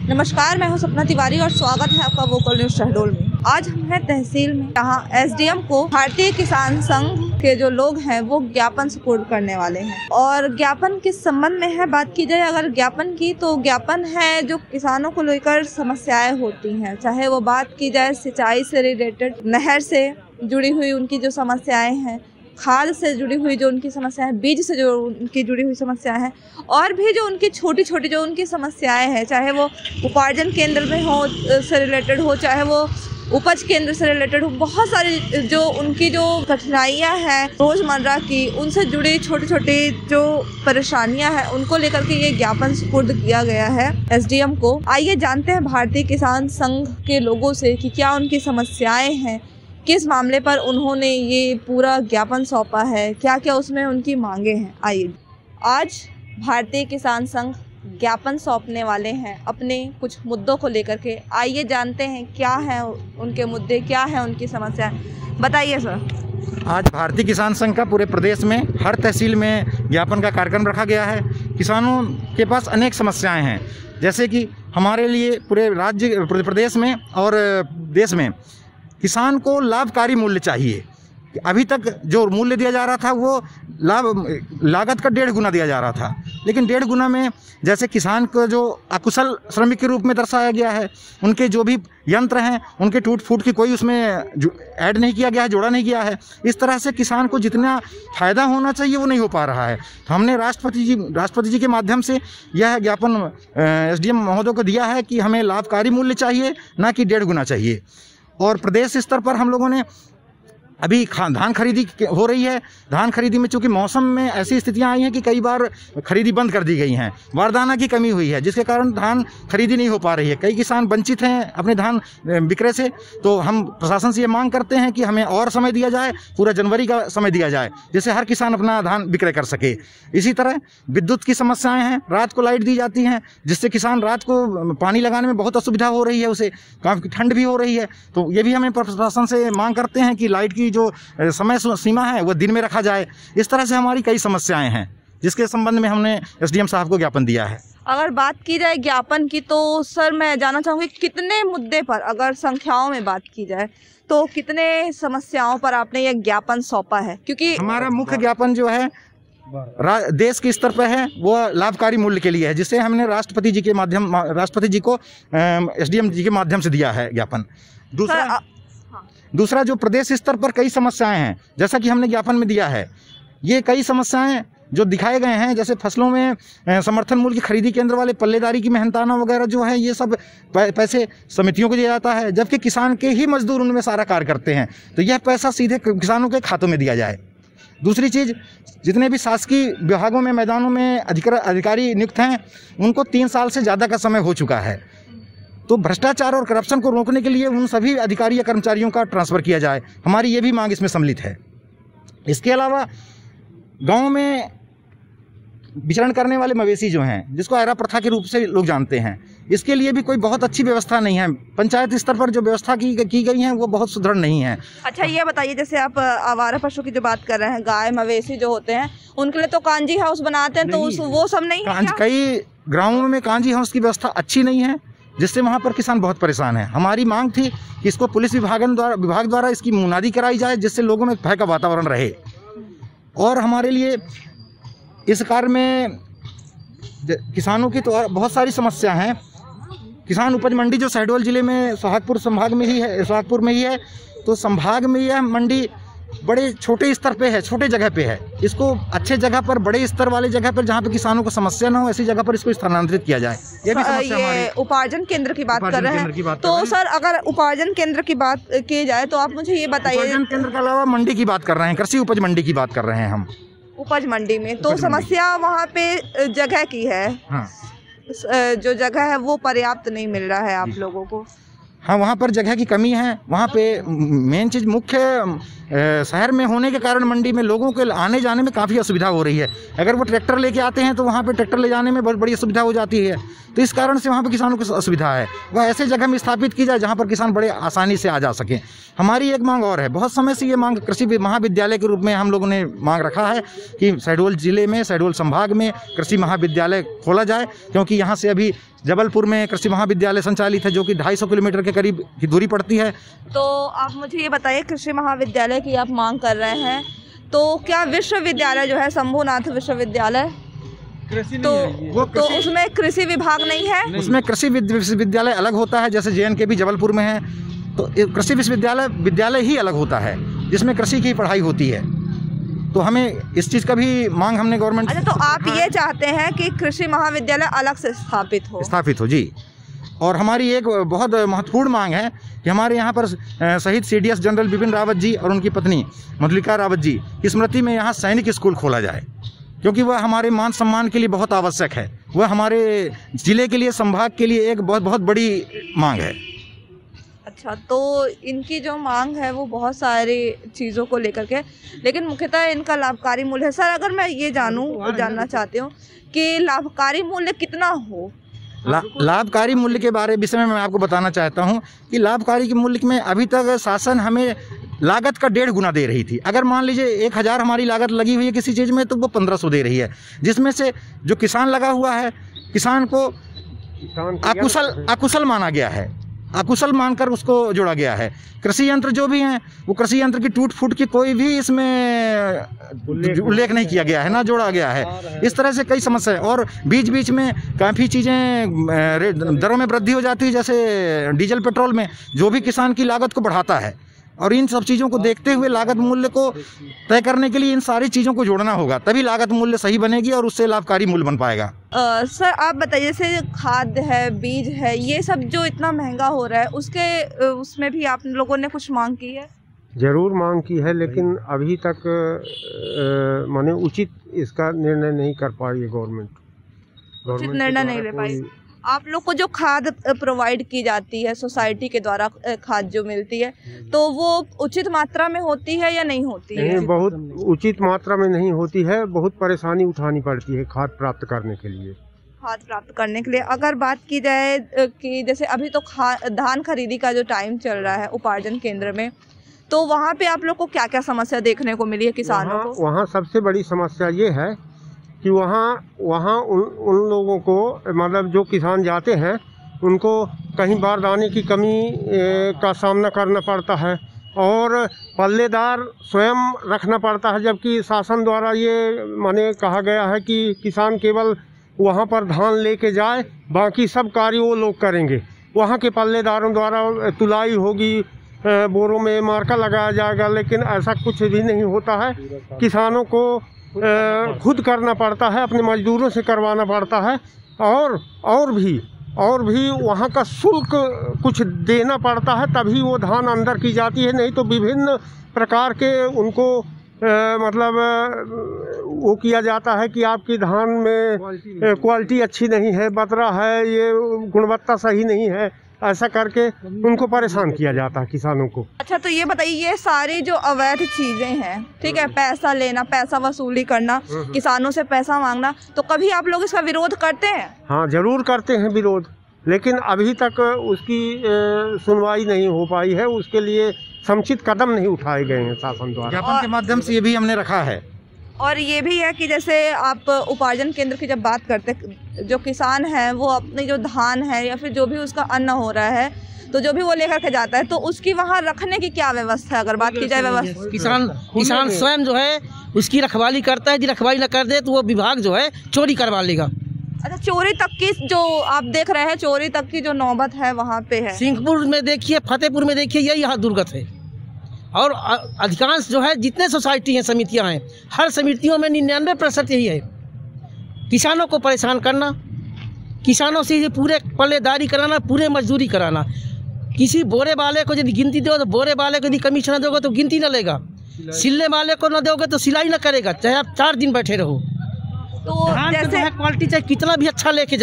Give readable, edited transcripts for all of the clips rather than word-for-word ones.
नमस्कार, मैं हूं सपना तिवारी और स्वागत है आपका वोकल न्यूज शहडोल में। आज हम हैं तहसील में, जहां एसडीएम को भारतीय किसान संघ के जो लोग हैं वो ज्ञापन सुपुर्द करने वाले हैं। और ज्ञापन किस संबंध में है, बात की जाए अगर ज्ञापन की, तो ज्ञापन है जो किसानों को लेकर समस्याएं होती हैं, चाहे वो बात की जाए सिंचाई से रिलेटेड, नहर से जुड़ी हुई उनकी जो समस्याएं हैं, खाद से जुड़ी हुई जो उनकी समस्याएं हैं, बीज से जो उनकी जुड़ी हुई समस्याएं हैं, और भी जो उनकी छोटी छोटी जो उनकी समस्याएं हैं, चाहे वो उपार्जन केंद्र में हो से रिलेटेड हो, चाहे वो उपज केंद्र से रिलेटेड हो, बहुत सारी जो उनकी जो कठिनाइयां हैं रोज़मर्रा की, उनसे जुड़ी छोटी छोटी जो परेशानियां हैं, उनको लेकर के ये ज्ञापन सुपुर्द किया गया है एसडीएम को। आइए जानते हैं भारतीय किसान संघ के लोगों से कि क्या उनकी समस्याएं हैं, किस मामले पर उन्होंने ये पूरा ज्ञापन सौंपा है, क्या क्या उसमें उनकी मांगे हैं। आइए, आज भारतीय किसान संघ ज्ञापन सौंपने वाले हैं अपने कुछ मुद्दों को लेकर के। आइए जानते हैं क्या है उनके मुद्दे, क्या है उनकी समस्या। बताइए सर। आज भारतीय किसान संघ का पूरे प्रदेश में हर तहसील में ज्ञापन का कार्यक्रम रखा गया है। किसानों के पास अनेक समस्याएं हैं, जैसे कि हमारे लिए पूरे राज्य प्रदेश में और देश में किसान को लाभकारी मूल्य चाहिए। अभी तक जो मूल्य दिया जा रहा था वो लागत का 1.5 गुना दिया जा रहा था, लेकिन 1.5 गुना में जैसे किसान को जो अकुशल श्रमिक के रूप में दर्शाया गया है, उनके जो भी यंत्र हैं उनके टूट फूट की कोई उसमें ऐड नहीं किया गया है, जोड़ा नहीं गया है। इस तरह से किसान को जितना फ़ायदा होना चाहिए वो नहीं हो पा रहा है। तो हमने राष्ट्रपति जी के माध्यम से यह ज्ञापन एसडीएम महोदय को दिया है कि हमें लाभकारी मूल्य चाहिए, ना कि 1.5 गुना चाहिए। और प्रदेश स्तर पर हम लोगों ने अभी धान खरीदी हो रही है। धान खरीदी में चूंकि मौसम में ऐसी स्थितियां आई हैं कि कई बार खरीदी बंद कर दी गई हैं, बारदाना की कमी हुई है, जिसके कारण धान खरीदी नहीं हो पा रही है। कई किसान वंचित हैं अपने धान विक्रय से। तो हम प्रशासन से ये मांग करते हैं कि हमें और समय दिया जाए, पूरा जनवरी का समय दिया जाए, जिससे हर किसान अपना धान विक्रय कर सके। इसी तरह विद्युत की समस्याएं हैं, रात को लाइट दी जाती हैं, जिससे किसान रात को पानी लगाने में बहुत असुविधा हो रही है, उसे काफ़ी ठंड भी हो रही है। तो ये भी हमें प्रशासन से मांग करते हैं कि लाइट की जो समय सीमा है वो दिन में रखा जाए। इस तरह से हमारी कई समस्याएं हैं, जिसके संबंध में हमने एसडीएम साहब को ज्ञापन दिया है। अगर बात की जाए ज्ञापन की, तो सर मैं जानना चाहूँगी कितने मुद्दे पर, अगर संख्याओं में बात की जाए तो कितने समस्याओं पर आपने यह ज्ञापन सौंपा है? क्योंकि हमारा मुख्य ज्ञापन जो है देश के स्तर पर है, वो लाभकारी मूल्य के लिए है, जिसे हमने राष्ट्रपति जी को एसडीएम जी के माध्यम से दिया है ज्ञापन। दूसरा जो प्रदेश स्तर पर कई समस्याएं हैं, जैसा कि हमने ज्ञापन में दिया है, ये कई समस्याएं जो दिखाए गए हैं, जैसे फसलों में समर्थन मूल्य की खरीदी केंद्र वाले पल्लेदारी की मेहनताना वगैरह जो है, ये सब पैसे समितियों को दिया जाता है, जबकि किसान के ही मजदूर उनमें सारा कार्य करते हैं। तो यह पैसा सीधे किसानों के खातों में दिया जाए। दूसरी चीज़, जितने भी शासकीय विभागों में मैदानों में अधिकारी नियुक्त हैं, उनको 3 साल से ज़्यादा का समय हो चुका है। तो भ्रष्टाचार और करप्शन को रोकने के लिए उन सभी अधिकारी या कर्मचारियों का ट्रांसफ़र किया जाए। हमारी ये भी मांग इसमें सम्मिलित है। इसके अलावा गांव में विचरण करने वाले मवेशी जो हैं, जिसको ऐरा प्रथा के रूप से लोग जानते हैं, इसके लिए भी कोई बहुत अच्छी व्यवस्था नहीं है। पंचायत स्तर पर जो व्यवस्था की गई है वो बहुत सुदृढ़ नहीं है। अच्छा, ये बताइए, जैसे आप आवारा पशु की जो बात कर रहे हैं, गाय मवेशी जो होते हैं, उनके लिए तो कांजी हाउस बनाते हैं, तो वो सब नहीं है? कई ग्रामों में कांजी हाउस की व्यवस्था अच्छी नहीं है, जिससे वहाँ पर किसान बहुत परेशान है। हमारी मांग थी कि इसको पुलिस विभाग द्वारा इसकी मुनादी कराई जाए, जिससे लोगों में भय का वातावरण रहे। और हमारे लिए इस कार्य में किसानों की तो बहुत सारी समस्या हैं। किसान उपज मंडी जो शहडोल जिले में सोहागपुर संभाग में ही है, सोहागपुर में ही है, तो संभाग में यह मंडी बड़े छोटे स्तर पे है, छोटे जगह पे है। इसको अच्छे जगह पर, बड़े स्तर वाले जगह पर, जहाँ पे किसानों को समस्या ना हो, ऐसी जगह पर इसको स्थानांतरित किया जाए। ये भी समस्या हमारी। उपार्जन केंद्र की बात कर रहे हैं, तो सर अगर उपार्जन केंद्र की बात की जाए तो आप मुझे ये बताइए। उपार्जन केंद्र के अलावा मंडी की बात कर रहे हैं, कृषि उपज मंडी की बात कर रहे हैं हम। उपज मंडी में तो समस्या वहाँ पे जगह की है। हाँ। जो जगह है वो पर्याप्त नहीं मिल रहा है आप लोगों को। हाँ, वहाँ पर जगह की कमी है। वहाँ पे मेन चीज़ मुख्य शहर में होने के कारण मंडी में लोगों के आने जाने में काफ़ी असुविधा हो रही है। अगर वो ट्रैक्टर लेके आते हैं तो वहाँ पे ट्रैक्टर ले जाने में बहुत बड़ी असुविधा हो जाती है। तो इस कारण से वहाँ पे किसानों को असुविधा है। वह ऐसे जगह में स्थापित की जाए जहाँ पर किसान बड़े आसानी से आ जा सकें। हमारी एक मांग और है, बहुत समय से ये मांग कृषि महाविद्यालय के रूप में हम लोगों ने मांग रखा है कि शहडोल जिले में, शहडोल संभाग में कृषि महाविद्यालय खोला जाए, क्योंकि यहाँ से अभी जबलपुर में कृषि महाविद्यालय संचालित है जो कि 250 किलोमीटर के करीब की दूरी पड़ती है। तो आप मुझे ये बताइए, कृषि महाविद्यालय की आप मांग कर रहे हैं, तो क्या विश्वविद्यालय जो है शंभुनाथ विश्वविद्यालय, तो उसमें कृषि विभाग नहीं है? उसमें कृषि विश्वविद्यालय अलग होता है, जैसे JNK भी जबलपुर में है, तो कृषि विद्यालय ही अलग होता है जिसमें कृषि की पढ़ाई होती है। तो हमें इस चीज़ का भी मांग हमने गवर्नमेंट। अच्छा, तो आप ये चाहते हैं कि कृषि महाविद्यालय अलग से स्थापित हो? जी। और हमारी एक बहुत महत्वपूर्ण मांग है कि हमारे यहाँ पर शहीद CDS जनरल बिपिन रावत जी और उनकी पत्नी मधुलिका रावत जी की स्मृति में यहाँ सैनिक स्कूल खोला जाए, क्योंकि वह हमारे मान सम्मान के लिए बहुत आवश्यक है। वह हमारे ज़िले के लिए, संभाग के लिए एक बहुत बड़ी मांग है। अच्छा, तो इनकी जो मांग है वो बहुत सारी चीज़ों को लेकर के, लेकिन मुख्यतः इनका लाभकारी मूल्य है। सर, अगर मैं ये जानना चाहती हूँ कि लाभकारी मूल्य कितना हो? लाभकारी मूल्य के विषय में मैं आपको बताना चाहता हूँ कि लाभकारी के मूल्य में अभी तक शासन हमें लागत का 1.5 गुना दे रही थी। अगर मान लीजिए 1000 हमारी लागत लगी हुई है किसी चीज़ में, तो वो 1500 दे रही है, जिसमें से जो किसान लगा हुआ है, किसान को अकुशल माना गया है, अकुशल मानकर उसको जोड़ा गया है। कृषि यंत्र जो भी हैं वो कृषि यंत्र की टूट फूट की कोई भी इसमें उल्लेख नहीं किया गया है, ना जोड़ा गया है। इस तरह से कई समस्या है, और बीच बीच में काफ़ी चीज़ें दरों में वृद्धि हो जाती है, जैसे डीजल पेट्रोल में, जो भी किसान की लागत को बढ़ाता है। और इन सब चीज़ों को देखते हुए लागत मूल्य को तय करने के लिए इन सारी चीज़ों को जोड़ना होगा, तभी लागत मूल्य सही बनेगी और उससे लाभकारी मूल्य बन पाएगा। सर, आप बताइए, जैसे खाद है, बीज है, ये सब जो इतना महंगा हो रहा है, उसमें भी आप लोगों ने कुछ मांग की है? जरूर मांग की है, लेकिन अभी तक माने उचित इसका निर्णय नहीं कर पाई है गवर्नमेंट। उचित निर्णय नहीं ले पाई। आप लोग को जो खाद प्रोवाइड की जाती है सोसाइटी के द्वारा, खाद जो मिलती है, तो वो उचित मात्रा में होती है या नहीं होती है? नहीं, बहुत उचित मात्रा में नहीं होती है। बहुत परेशानी उठानी पड़ती है खाद प्राप्त करने के लिए। अगर बात की जाए कि जैसे अभी तो धान खरीदी का जो टाइम चल रहा है उपार्जन केंद्र में, तो वहाँ पे आप लोग को क्या क्या समस्या देखने को मिली है किसानों को? वहाँ सबसे बड़ी समस्या ये है कि वहाँ उन लोगों को, मतलब जो किसान जाते हैं, उनको कहीं बारदाने की कमी का सामना करना पड़ता है और पल्लेदार स्वयं रखना पड़ता है, जबकि शासन द्वारा ये माने कहा गया है कि किसान केवल वहाँ पर धान लेके जाए, बाकी सब कार्य वो लोग करेंगे। वहाँ के पल्लेदारों द्वारा तुलाई होगी, बोरों में मार्का लगाया जाएगा, लेकिन ऐसा कुछ भी नहीं होता है। किसानों को खुद करना पड़ता है, अपने मजदूरों से करवाना पड़ता है, और भी वहाँ का शुल्क कुछ देना पड़ता है, तभी वो धान अंदर की जाती है। नहीं तो विभिन्न प्रकार के उनको मतलब वो किया जाता है कि आपकी धान में क्वालिटी अच्छी नहीं है, बतरा है, ये गुणवत्ता सही नहीं है, ऐसा करके उनको परेशान किया जाता है किसानों को। अच्छा, तो ये बताइए, ये सारी जो अवैध चीजें हैं, ठीक है, पैसा लेना, पैसा वसूली करना, किसानों से पैसा मांगना, तो कभी आप लोग इसका विरोध करते हैं? हाँ, जरूर करते हैं विरोध, लेकिन अभी तक उसकी सुनवाई नहीं हो पाई है। उसके लिए समुचित कदम नहीं उठाए गए हैं शासन द्वारा। ज्ञापन के माध्यम से ये भी हमने रखा है। और ये भी है कि जैसे आप उपार्जन केंद्र की जब बात करते, जो किसान है वो अपनी जो धान है या फिर जो भी उसका अन्न हो रहा है, तो जो भी वो लेकर के जाता है, तो उसकी वहाँ रखने की क्या व्यवस्था है? अगर बात की जाए व्यवस्था, किसान स्वयं जो है उसकी रखवाली करता है। यदि रखवाली न कर दे तो वो विभाग जो है चोरी करवा लेगा। अच्छा, चोरी तक की जो आप देख रहे हैं, चोरी तक की जो नौबत है वहाँ पे है। सिंहपुर में देखिए, फतेहपुर में देखिए, यही यहाँ दुर्गत है। और अधिकांश जो है जितने सोसाइटी हैं, समितियां हैं, हर समितियों में 99% यही है, किसानों को परेशान करना, किसानों से पूरे पल्लेदारी कराना, पूरे मजदूरी कराना। किसी बोरे वाले को यदि गिनती दो तो बोरे वाले को यदि कमीशन दोगे तो गिनती न लेगा, सिलने वाले को न दोगे तो सिलाई न करेगा, चाहे आप 4 दिन बैठे रहो। तो जैसे क्वालिटी चाहे कितना भी अच्छा लेके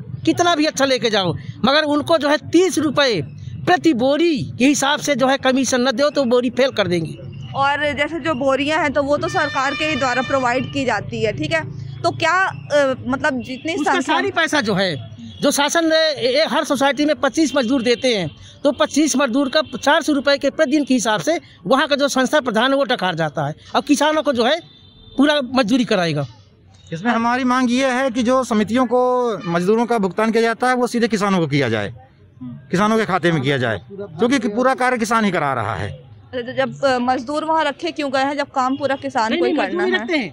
जाओ, मगर उनको जो है 30 रुपये प्रति बोरी के हिसाब से जो है कमीशन न दो तो बोरी फेल कर देंगी। और जैसे जो बोरियां हैं तो वो तो सरकार के द्वारा प्रोवाइड की जाती है, ठीक है। तो क्या मतलब जितनी उसका सारी पैसा जो है, जो शासन हर सोसाइटी में 25 मजदूर देते हैं, तो 25 मजदूर का 400 रुपये के प्रतिदिन के हिसाब से वहाँ का जो संस्था प्रधान है वो टकार जाता है, और किसानों को जो है पूरा मजदूरी कराएगा। इसमें हमारी मांग ये है कि जो समितियों को मजदूरों का भुगतान किया जाता है वो सीधे किसानों को किया जाए, किसानों के खाते में किया जाए, क्योंकि पूरा कार्य किसान ही करा रहा है। जब मजदूर वहाँ रखे क्यों गए हैं जब काम पूरा किसान को ही करना है?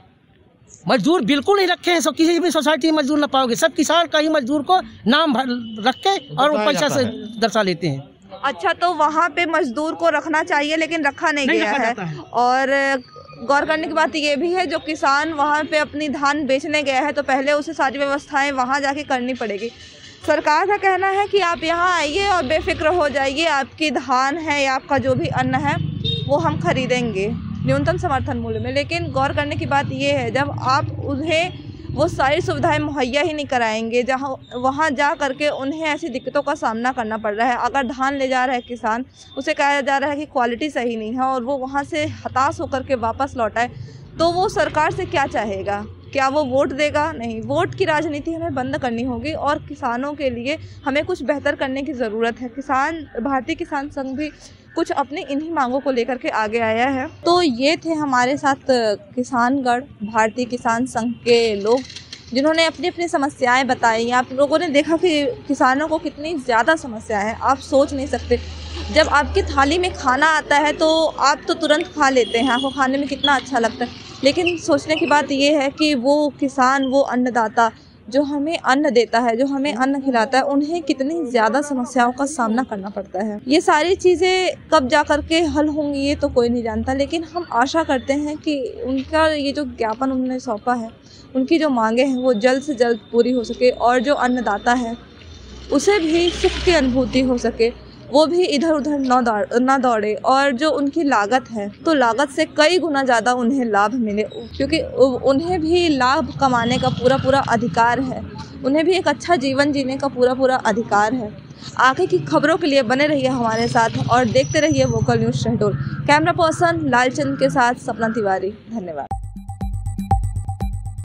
मजदूर बिल्कुल नहीं रखे हैं, सब किसी भी सोसाइटी में मजदूर न पाओगे, सब किसान का ही मजदूर को नाम रख के और वो पैसा से दर्शा लेते हैं। अच्छा, तो वहाँ पे मजदूर को रखना चाहिए लेकिन रखा नहीं गया है। और गौर करने की बात ये भी है, जो किसान वहाँ पे अपनी धान बेचने गया है तो पहले उसे सारी व्यवस्थाएं वहाँ जाके करनी पड़ेगी। सरकार का कहना है कि आप यहाँ आइए और बेफिक्र हो जाइए, आपकी धान है या आपका जो भी अन्न है वो हम खरीदेंगे न्यूनतम समर्थन मूल्य में। लेकिन गौर करने की बात यह है, जब आप उन्हें वो सारी सुविधाएं मुहैया ही नहीं कराएंगे, जहाँ वहाँ जा करके उन्हें ऐसी दिक्कतों का सामना करना पड़ रहा है। अगर धान ले जा रहा है किसान, उसे कहा जा रहा है कि क्वालिटी सही नहीं है और वो वहाँ से हताश होकर के वापस लौटाए, तो वो सरकार से क्या चाहेगा? क्या वो वोट देगा? नहीं, वोट की राजनीति हमें बंद करनी होगी और किसानों के लिए हमें कुछ बेहतर करने की ज़रूरत है। भारतीय किसान संघ भी कुछ अपनी इन्हीं मांगों को लेकर के आगे आया है। तो ये थे हमारे साथ किसानगढ़ भारतीय किसान संघ के लोग, जिन्होंने अपनी अपनी समस्याएं बताई। आप लोगों ने देखा कि किसानों को कितनी ज़्यादा समस्या है, आप सोच नहीं सकते। जब आपकी थाली में खाना आता है तो आप तो तुरंत खा लेते हैं, आपको खाने में कितना अच्छा लगता है, लेकिन सोचने की बात ये है कि वो किसान, वो अन्नदाता जो हमें अन्न देता है, जो हमें अन्न खिलाता है, उन्हें कितनी ज़्यादा समस्याओं का सामना करना पड़ता है। ये सारी चीज़ें कब जा कर के हल होंगी ये तो कोई नहीं जानता, लेकिन हम आशा करते हैं कि उनका ये जो ज्ञापन उन्होंने सौंपा है, उनकी जो मांगे हैं वो जल्द से जल्द पूरी हो सके और जो अन्नदाता है उसे भी सुख की अनुभूति हो सके, वो भी इधर उधर ना दौड़े और जो उनकी लागत है तो लागत से कई गुना ज़्यादा उन्हें लाभ मिले, क्योंकि उन्हें भी लाभ कमाने का पूरा अधिकार है, उन्हें भी एक अच्छा जीवन जीने का पूरा अधिकार है। आगे की खबरों के लिए बने रहिए हमारे साथ और देखते रहिए vocal news Shahdol. Camera person Lalchand के साथ सपना तिवारी, धन्यवाद।